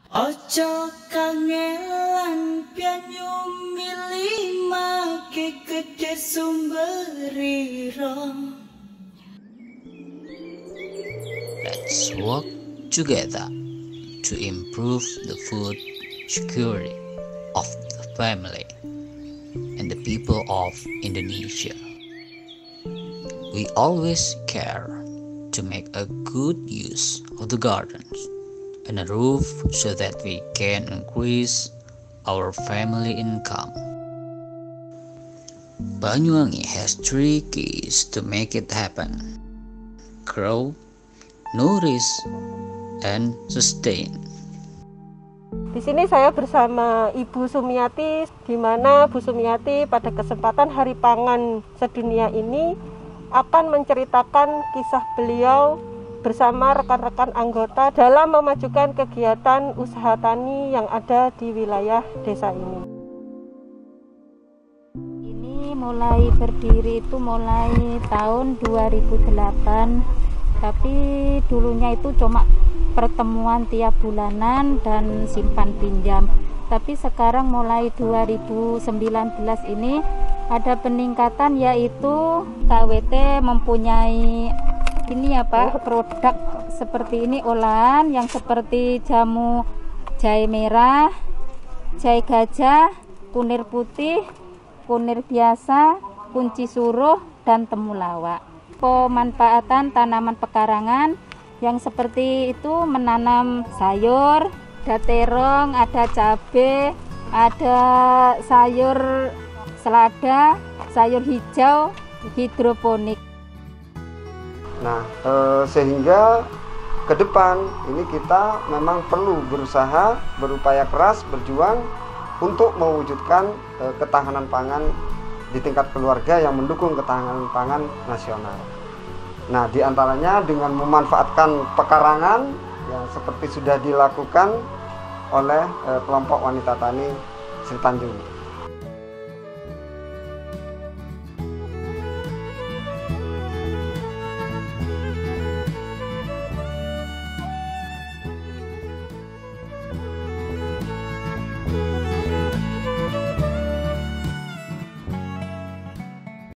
Ojo kangelan pianyu milih make gede sumberiro. Let's work together to improve the food security of the family and the people of Indonesia. We always care to make a good use of the gardens and a roof so that we can increase our family income. Banyuwangi has 3 keys to make it happen: grow, nourish, and sustain. Di sini saya bersama Ibu Sumiati, di mana Bu Sumiati pada kesempatan Hari Pangan Sedunia ini akan menceritakan kisah beliau bersama rekan-rekan anggota dalam memajukan kegiatan usaha tani yang ada di wilayah desa ini. Ini mulai berdiri itu mulai tahun 2008, tapi dulunya itu cuma pertemuan tiap bulanan dan simpan pinjam. Tapi sekarang mulai 2019 ini ada peningkatan, yaitu KWT mempunyai produk seperti ini, olahan yang seperti jamu jahe merah, jahe gajah, kunir putih, kunir biasa, kunci suruh, dan temulawak. Pemanfaatan tanaman pekarangan yang seperti itu menanam sayur, ada terong, ada cabai, ada sayur selada, sayur hijau, hidroponik. Nah, sehingga ke depan ini kita memang perlu berusaha, berupaya keras, berjuang untuk mewujudkan ketahanan pangan di tingkat keluarga yang mendukung ketahanan pangan nasional. Nah, diantaranya dengan memanfaatkan pekarangan yang seperti sudah dilakukan oleh kelompok wanita tani Sri Tanjung.